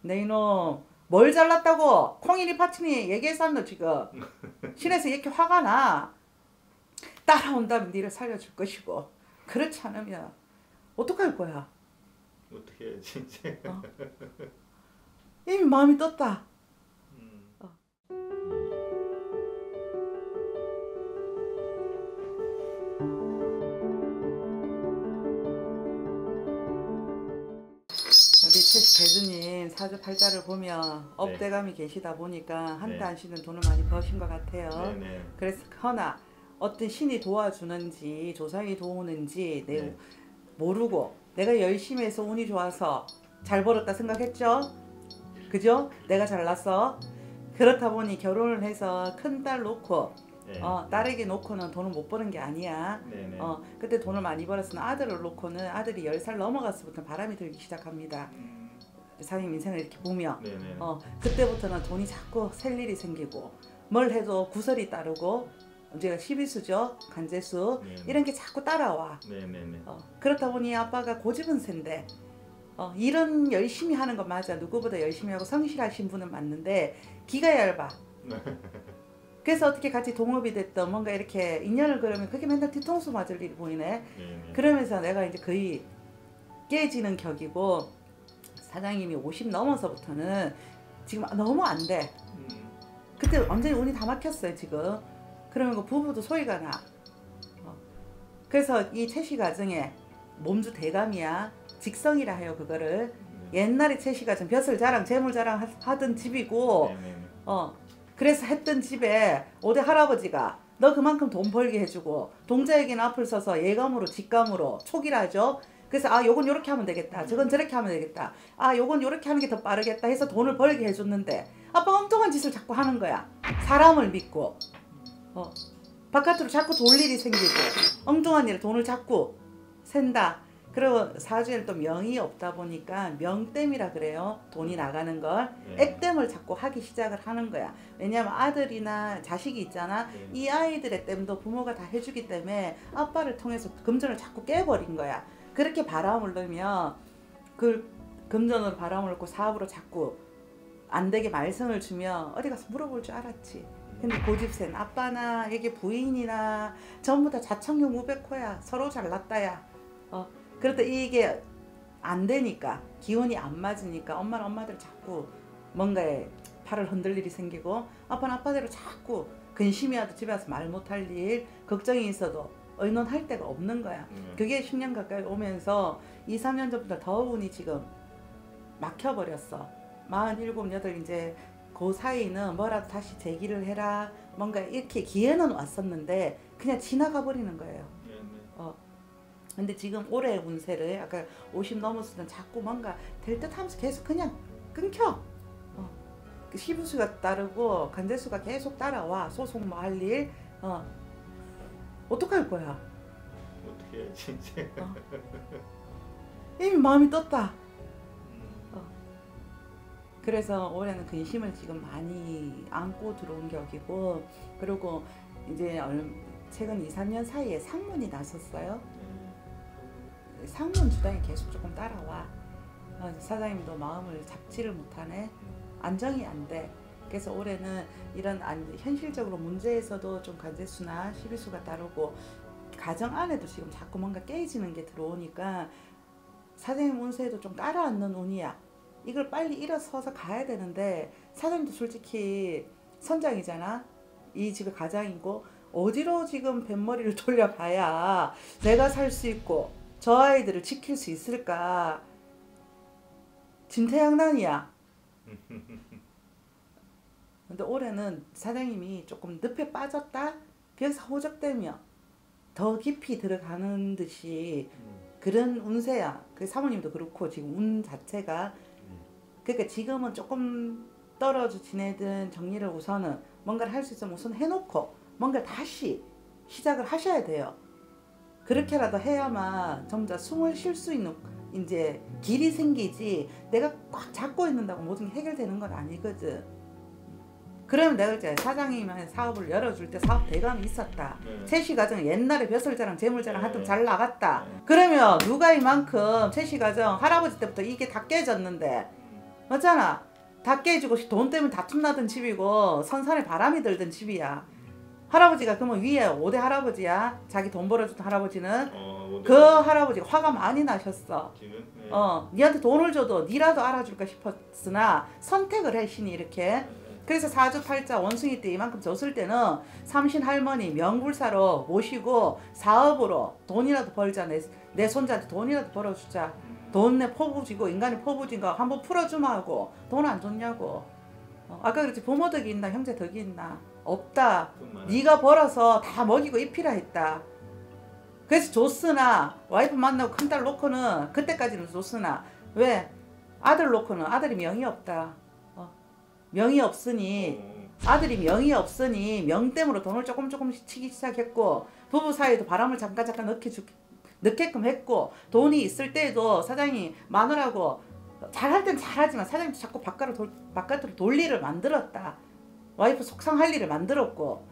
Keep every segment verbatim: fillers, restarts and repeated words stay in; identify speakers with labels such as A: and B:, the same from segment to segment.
A: 내 이놈 뭘 잘났다고 콩이니 파치니 얘기했었노 지금. 신에서 이렇게 화가 나. 따라온다면 니를 살려줄 것이고 그렇지 않으면 어떡할 거야.
B: 어떻게 해 진짜.
A: 어. 이미 마음이 떴다.
B: 음.
A: 어. 우리 최씨 대주님 사주팔자를 보면 업대감이 계시다 보니까 한때
B: 네.
A: 안 쉬는 돈을 많이 버신 것 같아요.
B: 네네.
A: 그래서 허나 어떤 신이 도와주는지 조상이 도우는지 내
B: 네.
A: 모르고 내가 열심히 해서 운이 좋아서 잘 벌었다 생각했죠? 그죠? 내가 잘났어. 그렇다 보니 결혼을 해서 큰딸 놓고
B: 네.
A: 어, 딸에게 놓고는 돈을 못 버는 게 아니야.
B: 네네.
A: 어, 그때 돈을 많이 벌었으면 아들을 놓고는 아들이 열 살 넘어갔을부터 바람이 들기 시작합니다.
B: 음.
A: 사장님 인생을 이렇게 보면
B: 네네.
A: 어, 그때부터는 돈이 자꾸 셀 일이 생기고 뭘 해도 구설이 따르고 제가 십이수죠. 간재수.
B: 네네.
A: 이런 게 자꾸 따라와.
B: 네네네.
A: 어, 그렇다 보니 아빠가 고집은 센데 어, 일은 열심히 하는 건 맞아. 누구보다 열심히 하고 성실하신 분은 맞는데 기가 얇아. 그래서 어떻게 같이 동업이 됐던 뭔가 이렇게 인연을 그러면 그게 맨날 뒤통수 맞을 일이 보이네.
B: 네네.
A: 그러면서 내가 이제 거의 깨지는 격이고 사장님이 오십 넘어서부터는 지금 너무 안 돼.
B: 음.
A: 그때 완전히 운이 다 막혔어요 지금. 그러면 그 부부도 소리가 나. 어. 그래서 이 채씨 가정에 몸주 대감이야. 직성이라 해요 그거를.
B: 네.
A: 옛날에 채씨 가정 벼슬 자랑 재물 자랑 하- 하던 집이고
B: 네네네.
A: 어 그래서 했던 집에 오대 할아버지가 너 그만큼 돈 벌게 해주고 동자에게는 앞을 서서 예감으로 직감으로 촉이라 하죠. 그래서 아 요건 요렇게 하면 되겠다. 저건 저렇게 하면 되겠다. 아 요건 요렇게 하는 게 더 빠르겠다 해서 돈을 벌게 해줬는데 아빠가 엉뚱한 짓을 자꾸 하는 거야. 사람을 믿고 어 바깥으로 자꾸 돌 일이 생기고 엉뚱한 일에 돈을 자꾸 샌다. 그리고 사주에는 또 명이 없다 보니까 명땜이라 그래요. 돈이 나가는 걸.
B: 네.
A: 액땜을 자꾸 하기 시작을 하는 거야. 왜냐면 아들이나 자식이 있잖아.
B: 네.
A: 이 아이들의 땜도 부모가 다 해주기 때문에 아빠를 통해서 금전을 자꾸 깨버린 거야. 그렇게 바람을 넣으면 그 금전으로 바람을 넣고 사업으로 자꾸 안 되게 말썽을 주면 어디 가서 물어볼 줄 알았지. 근데 고집센 아빠나 이게 부인이나 전부 다 자청용 우백호야. 서로 잘났다야. 어. 그렇다 이게 안 되니까 기운이 안 맞으니까 엄마는 엄마대로 자꾸 뭔가에 팔을 흔들 일이 생기고 아빠는 아빠대로 자꾸 근심이 와도 집에 와서 말 못할 일 걱정이 있어도 의논할 데가 없는 거야.
B: 네.
A: 그게 십 년 가까이 오면서 이, 삼 년 전부터 더 운이 지금 막혀버렸어. 마흔일곱, 여덟 이제 그 사이는 뭐라도 다시 재기를 해라 뭔가 이렇게 기회는 왔었는데 그냥 지나가 버리는 거예요.
B: 네네.
A: 어. 근데 지금 올해 운세를 아까 오십 넘었을 때 자꾸 뭔가 될 듯 하면서 계속 그냥 끊겨. 어. 시부수가 따르고 간재수가 계속 따라와. 소송 뭐 할 일. 어. 어떡할 거야.
B: 어떻게 해 진짜.
A: 어. 이미 마음이 떴다.
B: 음.
A: 어. 그래서 올해는 근심을 지금 많이 안고 들어온 격이고 그리고 이제 얼, 최근 이, 삼 년 사이에 상문이 났었어요. 상문 주당이 계속 조금 따라와. 어, 사장님도 마음을 잡지를 못하네. 안정이 안 돼. 그래서 올해는 이런 안, 현실적으로 문제에서도 좀 간재수나 시비수가 따르고 가정 안에도 지금 자꾸 뭔가 깨지는 게 들어오니까 사장님 운세에도 좀 깔아앉는 운이야. 이걸 빨리 일어서서 가야 되는데 사장님도 솔직히 선장이잖아. 이 집의 가장이고 어디로 지금 뱃머리를 돌려봐야 내가 살 수 있고 저 아이들을 지킬 수 있을까? 진퇴양난이야. 근데 올해는 사장님이 조금 늪에 빠졌다? 거기서 호적되며 더 깊이 들어가는 듯이 그런 운세야. 그 사모님도 그렇고 지금 운 자체가 그러니까 지금은 조금 떨어져 지내든 정리를 우선은 뭔가를 할 수 있으면 우선 해놓고 뭔가 다시 시작을 하셔야 돼요. 그렇게라도 해야만 점자 숨을 쉴 수 있는 이제 길이 생기지 내가 꽉 잡고 있는다고 모든 게 해결되는 건 아니거든. 그러면 내가 이제 사장님이 사업을 열어줄 때 사업 대감이 있었다.
B: 네.
A: 채씨 가정 옛날에 벼슬자랑 재물자랑 하여튼
B: 네.
A: 잘 나갔다.
B: 네.
A: 그러면 누가 이만큼 채씨 가정 할아버지 때부터 이게 다 깨졌는데 맞잖아. 다 깨지고 돈 때문에 다툼 나던 집이고 선산에 바람이 들던 집이야. 할아버지가 그러면 위에 오 대 할아버지야. 자기 돈 벌어주던 할아버지는.
B: 어,
A: 그 할아버지가 화가 많이 나셨어.
B: 지금? 네.
A: 어, 니한테 돈을 줘도 니라도 알아줄까 싶었으나 선택을 해, 신이 이렇게. 그래서 사주팔자 원숭이 때 이만큼 줬을 때는 삼신 할머니 명불사로 모시고 사업으로 돈이라도 벌자. 내, 내 손자한테 돈이라도 벌어주자. 돈 내 포부지고 인간이 포부진 거 한번 풀어주마 하고 돈 안 줬냐고. 어, 아까 그랬지 부모 덕이 있나 형제 덕이 있나. 없다. 네가 벌어서 다 먹이고 입히라 했다. 그래서 줬으나 와이프 만나고 큰딸 놓고는 그때까지는 줬으나 왜? 아들 놓고는 아들이 명이 없다. 어. 명이 없으니 아들이 명이 없으니 명 때문에 돈을 조금 조금씩 치기 시작했고 부부 사이에도 바람을 잠깐 잠깐 넣게 주, 넣게끔 했고 돈이 있을 때에도 사장이 마누라고 잘할 땐 잘하지만 사장님도 자꾸 바깥으로, 돌, 바깥으로 돌 일을 만들었다. 와이프 속상할 일을 만들었고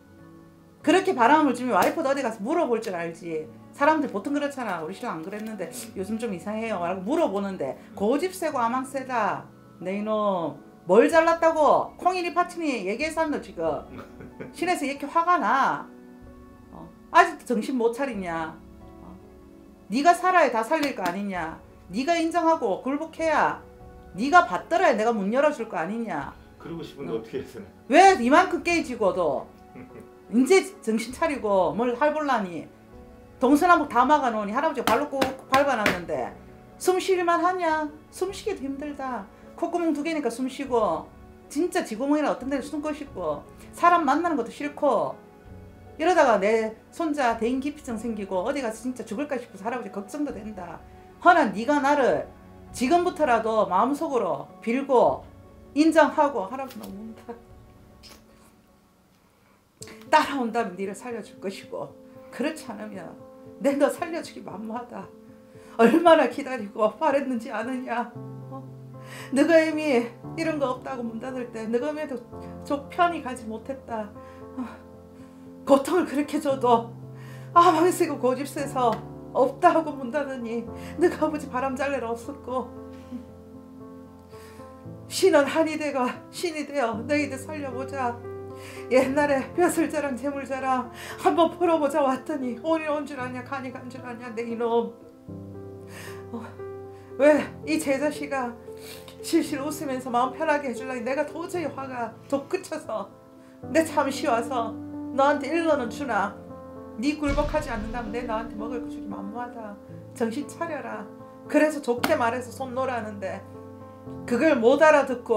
A: 그렇게 바람을 주면 와이프도 어디 가서 물어볼 줄 알지. 사람들 보통 그렇잖아. 우리 신랑 안 그랬는데 요즘 좀 이상해요 라고 물어보는데 고집 세고 아망 세다. 내 이놈 뭘 잘났다고 콩이니 파치니 얘기했었노 지금. 신에서 이렇게 화가 나. 어, 아직도 정신 못 차리냐. 어, 네가 살아야 다 살릴 거 아니냐. 네가 인정하고 굴복해야 네가 받더라야 내가 문 열어줄 거 아니냐.
B: 그러고 싶은데
A: 어.
B: 어떻게 해서?
A: 왜 이만큼 깨지고도 이제 정신 차리고 뭘 할볼라니. 동서남북 다 막아놓으니 할아버지가 발로 꼭 밟아놨는데 숨 쉬기만 하냐. 숨 쉬기도 힘들다. 콧구멍 두 개니까 숨 쉬고 진짜 지구멍이나 어떤 데를 숨고 싶고 사람 만나는 것도 싫고 이러다가 내 손자 대인기피증 생기고 어디 가서 진짜 죽을까 싶어서 할아버지 걱정도 된다. 허나 네가 나를 지금부터라도 마음속으로 빌고 인정하고 할아버지 너무 운다. 따라온다면 니를 살려줄 것이고 그렇지 않으면 내 너 살려주기 만무하다. 얼마나 기다리고 바랬는지 아느냐. 어? 너가 이미 이런 거 없다고 문 닫을 때 너가 해도 저 편히 가지 못했다. 어? 고통을 그렇게 줘도 아망세고 고집세서 없다 하고 문 닫으니 너가 아버지 바람 잘 일 없었고 신은 한이 되가 신이 되어 너희들 살려보자. 옛날에 벼슬자랑 재물자랑 한번 풀어보자 왔더니 오니 온 줄 아냐 간이 간 줄 아냐 내 이놈. 어, 왜 이 제자씨가 실실 웃으면서 마음 편하게 해주려니 내가 도저히 화가 돋구쳐서 내 잠시 와서 너한테 일러는 주나. 네 굴복하지 않는다면 내 너한테 먹을 거 주기 만무하다. 정신 차려라. 그래서 좋게 말해서 손 놓으라는데 그걸 못 알아듣고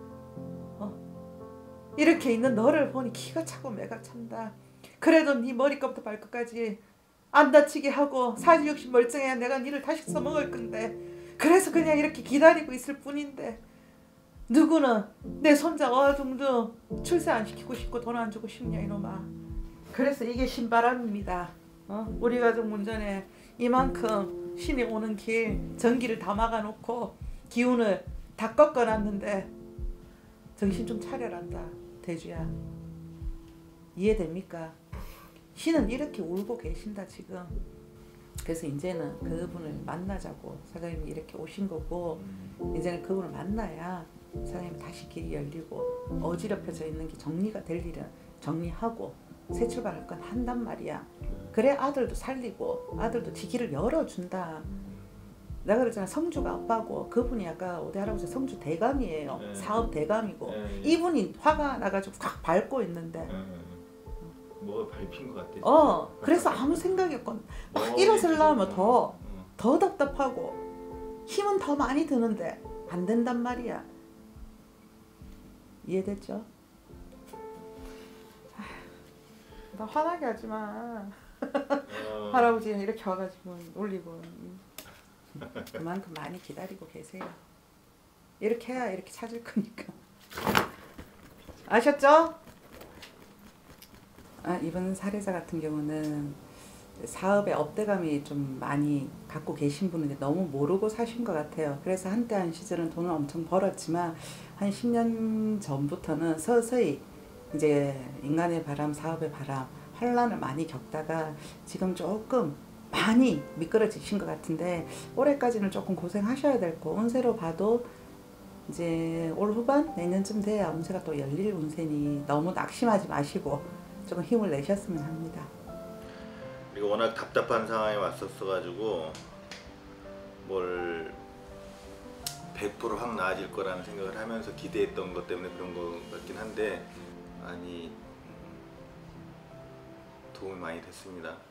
A: 어? 이렇게 있는 너를 보니 기가 차고 매가 찬다. 그래도 네 머리끝부터 발끝까지 안 다치게 하고 사지육신 멀쩡해야 내가 니를 다시 써먹을 건데 그래서 그냥 이렇게 기다리고 있을 뿐인데 누구는 내 손자 어둥둥 출세 안 시키고 싶고 돈 안 주고 싶냐 이놈아. 그래서 이게 신바람입니다. 어? 우리 가족 문전에 이만큼 신이 오는 길 전기를 다 막아놓고 기운을 다 꺾어놨는데 정신 좀 차려란다. 대주야 이해됩니까? 신은 이렇게 울고 계신다 지금. 그래서 이제는 그분을 만나자고 사장님이 이렇게 오신 거고 이제는 그분을 만나야 사장님 다시 길이 열리고 어지럽혀져 있는 게 정리가 될 일은 정리하고 새 출발할 건 한단 말이야. 그래 아들도 살리고 아들도 지 길을 열어준다. 내가 그랬잖아 성주가 아빠고 그분이 아까 오대 할아버지 성주 대감이에요.
B: 네.
A: 사업 대감이고
B: 네.
A: 이분이 화가 나가지고 확 밟고 있는데
B: 네. 뭐가 밟힌 것 같아. 진짜.
A: 어 그래서 아무 생각이 없고 막
B: 어,
A: 일어서려면 더
B: 어.
A: 더 답답하고 힘은 더 많이 드는데 안 된단 말이야. 이해됐죠? 아휴, 나 화나게 하지 마.
B: 어.
A: 할아버지 이렇게 와가지고 올리고 그만큼 많이 기다리고 계세요. 이렇게 해야 이렇게 찾을 거니까. 아셨죠? 아, 이번 사례자 같은 경우는 사업에 업대감이 좀 많이 갖고 계신 분인데 너무 모르고 사신 것 같아요. 그래서 한때 한 시절은 돈을 엄청 벌었지만 한 십 년 전부터는 서서히 이제 인간의 바람, 사업의 바람, 환란을 많이 겪다가 지금 조금 많이 미끄러지신 것 같은데 올해까지는 조금 고생하셔야 될 거. 운세로 봐도 이제 올 후반 내년쯤 돼야 운세가 또 열릴 운세니 너무 낙심하지 마시고 조금 힘을 내셨으면 합니다.
B: 그리고 워낙 답답한 상황에 왔었어가지고 뭘 백 퍼센트 확 나아질 거라는 생각을 하면서 기대했던 것 때문에 그런 것 같긴 한데 많이 도움이 많이 됐습니다.